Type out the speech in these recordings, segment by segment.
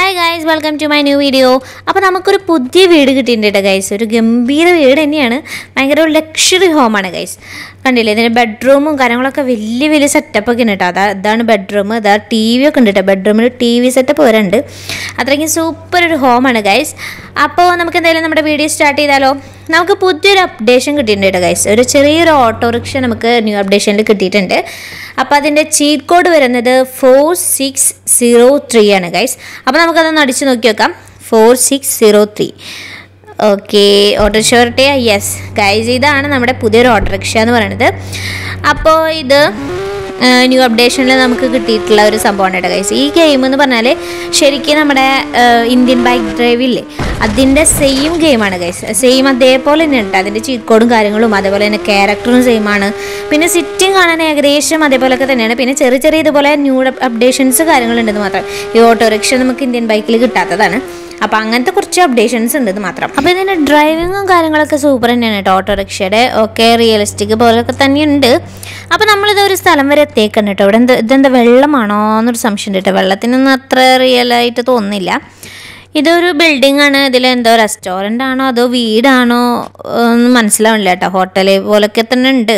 Hi guys, welcome to my new video. അപ്പോൾ നമുക്കൊരു പുതിയ വീട് കിട്ടിയിട്ടുണ്ട് ഗൈസ്. ഒരു ഗംഭീര വീട് തന്നെയാണ്. ഭയങ്കര ഒരു ലക്ഷറി ഹോമാണ് ഗൈസ്. കണ്ടില്ലേ, ഇതിൻ്റെ ബെഡ്റൂമും കാര്യങ്ങളൊക്കെ വലിയ വലിയ സെറ്റപ്പ് ഒക്കെ ഉണ്ട് കേട്ടോ. അതാണ് ബെഡ്റൂം. ഇതാ ടി വി ഒക്കെ ഉണ്ട് കേട്ടോ. ബെഡ്റൂമിൽ ടി വി സെറ്റപ്പ് വരുന്നുണ്ട്. അത്രയ്ക്കും സൂപ്പർ ഒരു ഹോമാണ് ഗൈസ്. അപ്പോൾ നമുക്ക് എന്തായാലും നമ്മുടെ വീഡിയോ സ്റ്റാർട്ട് ചെയ്താലോ. നമുക്ക് പുതിയൊരു അപ്ഡേഷൻ കിട്ടിയിട്ടുണ്ട് കേട്ടോ ഗൈസ്. ഒരു ചെറിയൊരു ഓട്ടോറിക്ഷ നമുക്ക് ന്യൂ അപ്ഡേഷനിൽ കിട്ടിയിട്ടുണ്ട്. അപ്പോൾ അതിൻ്റെ ചീറ്റ് കോഡ് വരുന്നത് 4603 ആണ് ഗൈസ്. അപ്പോൾ നമുക്കതൊന്ന് അടിച്ച് നോക്കി നോക്കാം. 4603. ഓക്കെ, ഓട്ടോറിക്ഷ വരട്ടെ. യെസ് ഗൈസ്, ഇതാണ് നമ്മുടെ പുതിയൊരു ഓട്ടോറിക്ഷ എന്ന് പറയുന്നത്. അപ്പോൾ ഇത് ന്യൂ അപ്ഡേഷനിൽ നമുക്ക് കിട്ടിയിട്ടുള്ള ഒരു സംഭവമാണ് കേട്ടോ ഗൈസ്. ഈ ഗെയിം എന്ന് പറഞ്ഞാൽ ശരിക്കും നമ്മുടെ ഇന്ത്യൻ ബൈക്ക് ഡ്രൈവില്ലേ, അതിൻ്റെ സെയിം ഗെയിമാണ് ഗൈസ്. സെയിം അതേപോലെ തന്നെ ഉണ്ട്. അതിൻ്റെ ചീറ്റ് കോഡും കാര്യങ്ങളും അതേപോലെ തന്നെ ക്യാരക്ടറും സെയിമാണ്. പിന്നെ സിറ്റിംഗ് കാണാൻ ഏകദേശം അതേപോലെയൊക്കെ തന്നെയാണ്. പിന്നെ ചെറിയ ചെറിയ ഇതുപോലെ ന്യൂ അപ്ഡേഷൻസ് കാര്യങ്ങളുണ്ടെന്ന് മാത്രം. ഈ ഓട്ടോറിക്ഷ നമുക്ക് ഇന്ത്യൻ ബൈക്കിൽ കിട്ടാത്തതാണ്. അപ്പോൾ അങ്ങനത്തെ കുറച്ച് അപ്ഡേഷൻസ് ഉണ്ടെന്ന് മാത്രം. അപ്പോൾ ഇതിൻ്റെ ഡ്രൈവിങ്ങും കാര്യങ്ങളൊക്കെ സൂപ്പർ തന്നെയാണ് കേട്ടോ. ഓട്ടോറിക്ഷയുടെ ഒക്കെ റിയലിസ്റ്റിക് പോലെയൊക്കെ തന്നെയുണ്ട്. അപ്പോൾ നമ്മളിത് ഒരു സ്ഥലം വരെ എത്തിയേക്കണം കേട്ടോ. ഇവിടെ ഇതെന്താ വെള്ളമാണോ എന്നൊരു സംശയം കേട്ടോ. വെള്ളത്തിനൊന്നും അത്ര റിയലായിട്ട് തോന്നുന്നില്ല. ഇതൊരു ബിൽഡിംഗ് ആണ്. ഇതിലെന്തോ റെസ്റ്റോറൻ്റ് ആണോ അതോ വീടാണോ ഒന്നും മനസ്സിലാവണില്ല കേട്ടോ. ഹോട്ടൽ പോലൊക്കെ തന്നെ ഉണ്ട്.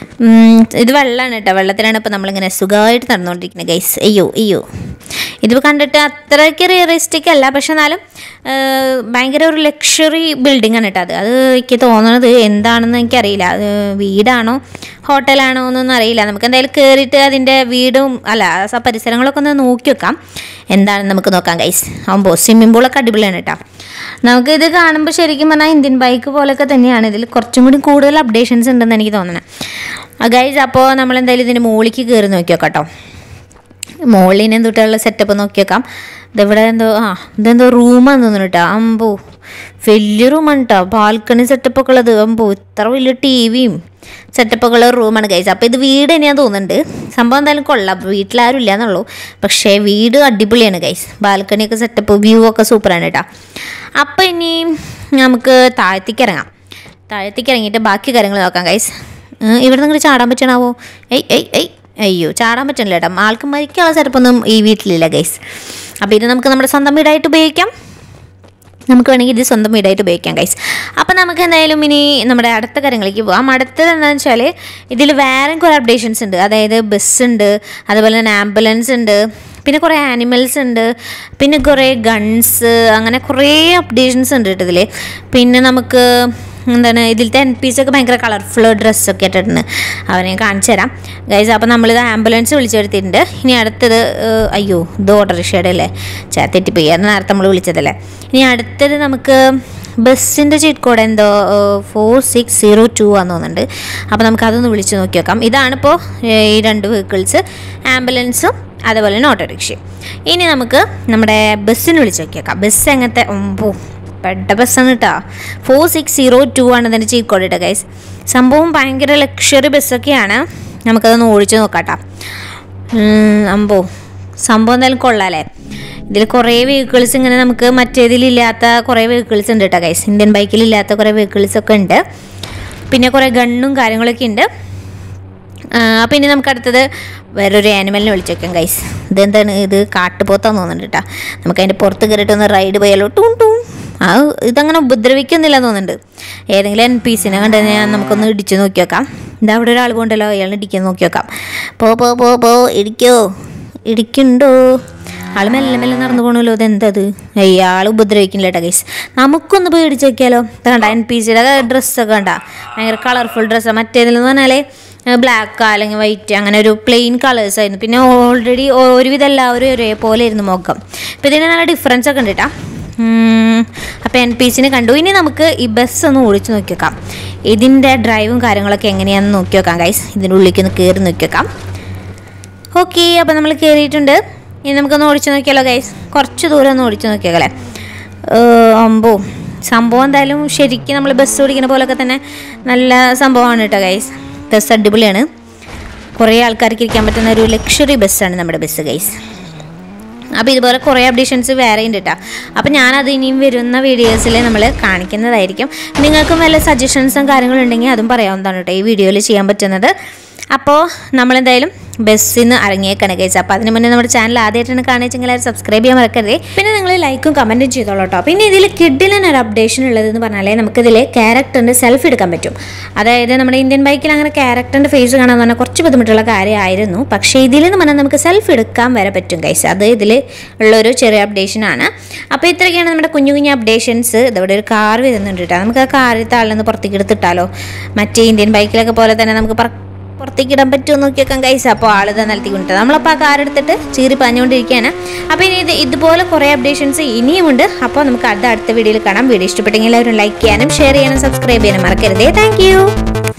ഇത് വെള്ളമാണ് കേട്ടോ. വെള്ളത്തിലാണ് ഇപ്പോൾ നമ്മളിങ്ങനെ സുഖമായിട്ട് നടന്നുകൊണ്ടിരിക്കുന്നത് ഗൈസ്. അയ്യോ ഇതിപ്പോൾ കണ്ടിട്ട് അത്രയ്ക്ക് റിയലിസ്റ്റിക് അല്ല, പക്ഷെ എന്നാലും ഭയങ്കര ഒരു ലക്ഷറി ബിൽഡിംഗ് ആണ് കേട്ടോ. അത് എനിക്ക് തോന്നുന്നത് എന്താണെന്ന് എനിക്കറിയില്ല. അത് വീടാണോ ഹോട്ടലാണോ എന്നൊന്നും അറിയില്ല. നമുക്ക് എന്തായാലും കയറിയിട്ട് അതിൻ്റെ വീടും അല്ല പരിസരങ്ങളൊക്കെ ഒന്ന് നോക്കി വെക്കാം. എന്താണെന്ന് നമുക്ക് നോക്കാം ഗൈസ്. ആകുമ്പോൾ സ്വിമ്മിംഗ് പൂളൊക്കെ അടിപൊളിയാണ് കേട്ടോ. നമുക്കിത് കാണുമ്പോൾ ശരിക്കും പറഞ്ഞാൽ ഇന്ത്യൻ ബൈക്ക് പോലൊക്കെ തന്നെയാണ്. ഇതിൽ കുറച്ചും കൂടി കൂടുതൽ അപ്ഡേഷൻസ് ഉണ്ടെന്ന് എനിക്ക് തോന്നുന്നത് ഗൈസ്. അപ്പോൾ നമ്മളെന്തായാലും ഇതിൻ്റെ മുകളിലേക്ക് കയറി നോക്കി നോക്കാം കേട്ടോ. മുകളിൽ എന്തുട്ടുള്ള സെറ്റപ്പ് നോക്കി വെക്കാം. ഇതെവിടെ ഇതെന്തോ റൂമാന്ന് തോന്നുന്നു കേട്ടോ. അമ്പോ വലിയ റൂമാണ് കേട്ടോ. ബാൽക്കണി സെറ്റപ്പൊക്കെ ഉള്ളത്. അമ്പോ ഇത്ര വലിയ ടി വിയും സെറ്റപ്പൊക്കെ ഉള്ള റൂമാണ് ഗൈസ്. അപ്പോൾ ഇത് വീട് തന്നെയാന്ന് തോന്നുന്നുണ്ട്. സംഭവം എന്തായാലും കൊള്ളാം. വീട്ടിലാരും ഇല്ല എന്നുള്ളൂ, പക്ഷേ വീട് അടിപൊളിയാണ് ഗൈസ്. ബാൽക്കണിയൊക്കെ സെറ്റപ്പ് വ്യൂ ഒക്കെ സൂപ്പറാണ് കേട്ടോ. അപ്പോൾ ഇനി നമുക്ക് താഴത്തേക്ക് ഇറങ്ങാം. താഴത്തേക്ക് ഇറങ്ങിയിട്ട് ബാക്കി കാര്യങ്ങൾ നോക്കാം ഗൈസ്. ഇവിടെ നിങ്ങൾ ചാടാൻ പറ്റണാവോ? അയ്യോ ചാടാൻ പറ്റണില്ല കേട്ടോ. ആൾക്ക് മരിക്കാനുള്ള സെറ്റപ്പൊന്നും ഈ വീട്ടിലില്ല ഗൈസ്. അപ്പോൾ ഇത് നമുക്ക് നമ്മുടെ സ്വന്തം വീടായിട്ട് ഉപയോഗിക്കാം. നമുക്ക് വേണമെങ്കിൽ ഇത് സ്വന്തം വീടായിട്ട് ഉപയോഗിക്കാം ഗൈസ്. അപ്പോൾ നമുക്ക് എന്തായാലും ഇനി നമ്മുടെ അടുത്ത കാര്യങ്ങളിലേക്ക് പോകാം. അടുത്തത് എന്താണെന്ന് വെച്ചാൽ ഇതിൽ വേറെ കുറേ അപ്ഡേഷൻസ് ഉണ്ട്. അതായത് ബസ് ഉണ്ട്, അതുപോലെ തന്നെ ആംബുലൻസ് ഉണ്ട്, പിന്നെ കുറേ ആനിമൽസ് ഉണ്ട്, പിന്നെ കുറേ ഗൺസ്, അങ്ങനെ കുറേ അപ്ഡേഷൻസ് ഉണ്ട് കേട്ടോ ഇതിൽ. പിന്നെ നമുക്ക് എന്താണ് ഇതിലത്തെ NPC ഒക്കെ ഭയങ്കര കളർഫുൾ ഡ്രസ്സൊക്കെ ഇട്ടിട്ടുണ്ട്. അവനെ കാണിച്ചു തരാം ഗൈസ്. അപ്പോൾ നമ്മളിത് ആംബുലൻസ് വിളിച്ചു വരുത്തിയിട്ടുണ്ട്. ഇനി അടുത്തത് ഇത് ഓട്ടോറിക്ഷയുടെ അല്ലേ, തെറ്റിപ്പോയി. അത് നേരത്തെ നമ്മൾ വിളിച്ചതല്ലേ. ഇനി അടുത്തത് നമുക്ക് ബസ്സിൻ്റെ ചീറ്റ് കോഡ് എന്തോ 4602 ആണെന്ന് തോന്നുന്നുണ്ട്. അപ്പോൾ നമുക്കതൊന്ന് വിളിച്ച് നോക്കി വെക്കാം. ഇതാണിപ്പോൾ ഈ രണ്ട് വെഹിക്കിൾസ്, ആംബുലൻസും അതുപോലെ തന്നെ ഓട്ടോറിക്ഷയും. ഇനി നമുക്ക് നമ്മുടെ ബസ്സിന് വിളിച്ച് നോക്കി വെക്കാം. ബസ് എങ്ങനത്തെ പെട്ട ബസ്സാണ് കേട്ടോ. 4602 ആണ് ഇതിൻ്റെ ചീറ്റ് കോഡ് കേട്ടോ ഗൈസ്. സംഭവം ഭയങ്കര ലക്ഷറി ബസ്സൊക്കെയാണ്. നമുക്കതൊന്ന് ഓടിച്ച് നോക്കാം കേട്ടോ. സംഭവം എന്തായാലും കൊള്ളാമല്ലേ. ഇതിൽ കുറേ വെഹിക്കിൾസ് ഇങ്ങനെ നമുക്ക് മറ്റേതിലില്ലാത്ത കുറേ വെഹിക്കിൾസ് ഉണ്ട് കേട്ടോ ഗൈസ്. ഇന്ത്യൻ ബൈക്കിലില്ലാത്ത കുറേ വെഹിക്കിൾസൊക്കെ ഉണ്ട്. പിന്നെ കുറേ ഗണ്ണും കാര്യങ്ങളൊക്കെ ഉണ്ട്. അപ്പോൾ ഇനി നമുക്ക് അടുത്തത് വേറൊരു ആനിമലിനെ വിളിച്ച് വെക്കാം ഗൈസ്. ഇതെന്താണ്, ഇത് കാട്ടുപോത്താന്ന് തോന്നുന്നുണ്ട് കേട്ടോ. നമുക്ക് അതിൻ്റെ പുറത്ത് കയറിയിട്ട് ഒന്ന് റൈഡ് പോയാലോ. ഇതങ്ങനെ ഉപദ്രവിക്കുന്നില്ല തോന്നുന്നുണ്ട്. ഏതെങ്കിലും NPCനെ കണ്ടു കഴിഞ്ഞാൽ നമുക്കൊന്ന് ഇടിച്ച് നോക്കി വെക്കാം. ഇതാ അവിടെ ഒരാൾ പോകണ്ടല്ലോ, അയാൾ ഇടിക്കാൻ നോക്കി വെക്കാം. ഇടിക്കുന്നുണ്ടോ? ആൾ മെല്ലെ മെല്ലെ നടന്നു പോകണമല്ലോ. ഇതെന്തത്? അയാൾ ഉപദ്രവിക്കുന്നില്ല കേട്ടോ ഗൈസ്. നമുക്കൊന്ന് പോയി ഇടിച്ച് നോക്കിയാലോ. കണ്ട NPCയുടെ ഡ്രസ്സൊക്കെ കണ്ട ഭയങ്കര കളർഫുൾ ഡ്രസ്സാണ്. മറ്റേതിലെന്ന് പറഞ്ഞാൽ ബ്ലാക്ക് അല്ലെങ്കിൽ വൈറ്റ് അങ്ങനെ ഒരു പ്ലെയിൻ കളേഴ്സ് ആയിരുന്നു. പിന്നെ ഓൾറെഡി ഒരുവിധം എല്ലാവരും ഒരേപോലെ ആയിരുന്നു മുഖം. അപ്പോൾ ഇതിന് നല്ല ഡിഫറൻസ് ഒക്കെ ഉണ്ട് കേട്ടോ. അപ്പോൾ NPCനെ കണ്ടു. ഇനി നമുക്ക് ഈ ബസ് ഒന്ന് ഓടിച്ച് നോക്കി വെക്കാം. ഇതിൻ്റെ ഡ്രൈവും കാര്യങ്ങളൊക്കെ എങ്ങനെയാണെന്ന് നോക്കി വെക്കാം ഗൈസ്. ഇതിൻ്റെ ഉള്ളിലേക്ക് ഒന്ന് കയറി നോക്കി വെക്കാം. ഓക്കെ, അപ്പോൾ നമ്മൾ കയറിയിട്ടുണ്ട്. ഇനി നമുക്കൊന്ന് ഓടിച്ച് നോക്കിയാലോ ഗൈസ്. കുറച്ച് ദൂരം ഒന്ന് ഓടിച്ച് നോക്കിയാലേ. സംഭവം എന്തായാലും ശരിക്കും നമ്മൾ ബസ് ഓടിക്കുന്ന പോലൊക്കെ തന്നെ നല്ല സംഭവമാണ് കേട്ടോ ഗൈസ്. ബസ് അടിപൊളിയാണ്. കുറേ ആൾക്കാർക്ക് ഇരിക്കാൻ പറ്റുന്ന ഒരു ലക്ഷറി ബസ്സാണ് നമ്മുടെ ബസ് ഗൈസ്. അപ്പോൾ ഇതുപോലെ കുറേ അപ്ഡേഷൻസ് വേറെ ഉണ്ട് കേട്ടോ. അപ്പോൾ ഞാനത് ഇനിയും വരുന്ന വീഡിയോസിൽ നമ്മൾ കാണിക്കുന്നതായിരിക്കും. നിങ്ങൾക്കും വല്ല സജഷൻസും കാര്യങ്ങളും ഉണ്ടെങ്കിൽ അതും പറയാവുന്നതാണ് കേട്ടോ ഈ വീഡിയോയിൽ ചെയ്യാൻ പറ്റുന്നത്. അപ്പോൾ നമ്മളെന്തായാലും ബസ്സിൽ നിന്ന് ഇറങ്ങിയേക്കാണ് ഗൈസ്. അപ്പോൾ അതിന് മുന്നേ നമ്മുടെ ചാനൽ ആദ്യമായിട്ടാണ് കാണുകയെങ്കിൽ അത് സബ്സ്ക്രൈബ് ചെയ്യാൻ മറക്കരുത്. പിന്നെ നിങ്ങൾ ലൈക്കും കമൻറ്റും ചെയ്തോളൂ കേട്ടോ. പിന്നെ ഇതിൽ കിഡിലിന് ഒരു അപ്ഡേഷൻ ഉള്ളതെന്ന് പറഞ്ഞാൽ നമുക്കിതിൽ ക്യാരക്ടറിൻ്റെ സെൽഫി എടുക്കാൻ പറ്റും. അതായത് നമ്മുടെ ഇന്ത്യൻ ബൈക്കിൽ അങ്ങനെ ക്യാരക്ടറിൻ്റെ ഫേസ് കാണാൻ പറഞ്ഞാൽ കുറച്ച് ബുദ്ധിമുട്ടുള്ള കാര്യമായിരുന്നു. പക്ഷേ ഇതിലെന്ന് പറഞ്ഞാൽ നമുക്ക് സെൽഫി എടുക്കാൻ വരെ പറ്റും ഗൈസ്. അത് ഇതിൽ ഉള്ളൊരു ചെറിയ അപ്ഡേഷനാണ്. അപ്പോൾ ഇത്രയൊക്കെയാണ് നമ്മുടെ കുഞ്ഞു കുഞ്ഞു അപ്ഡേഷൻസ്. ഇതവിടെ ഒരു കാർ വരുന്നുണ്ട് കേട്ടോ. നമുക്ക് ആ കാറിൽ താളിൽ നിന്ന് പുറത്തേക്ക് എടുത്തിട്ടാലോ. മറ്റേ ഇന്ത്യൻ ബൈക്കിലൊക്കെ പോലെ തന്നെ നമുക്ക് പുറത്തേക്ക് ഇടാൻ പറ്റുമോ നോക്കിയേക്കാം ഗൈസ്. അപ്പോൾ ആളിതാ നിലത്തി കൊണ്ടിട്ട് നമ്മളപ്പോൾ ആ കാർ എടുത്തിട്ട് ചീറി പറഞ്ഞുകൊണ്ടിരിക്കുകയാണ്. അപ്പോൾ ഇനി ഇതുപോലെ കുറേ അപ്ഡേഷൻസ് ഇനിയുമുണ്ട്. അപ്പോൾ നമുക്ക് അടുത്ത വീഡിയോയിൽ കാണാം. വീഡിയോ ഇഷ്ടപ്പെട്ടെങ്കിൽ എല്ലാവരും ലൈക്ക് ചെയ്യാനും ഷെയർ ചെയ്യാനും സബ്സ്ക്രൈബ് ചെയ്യാനും മറക്കരുതേ. താങ്ക്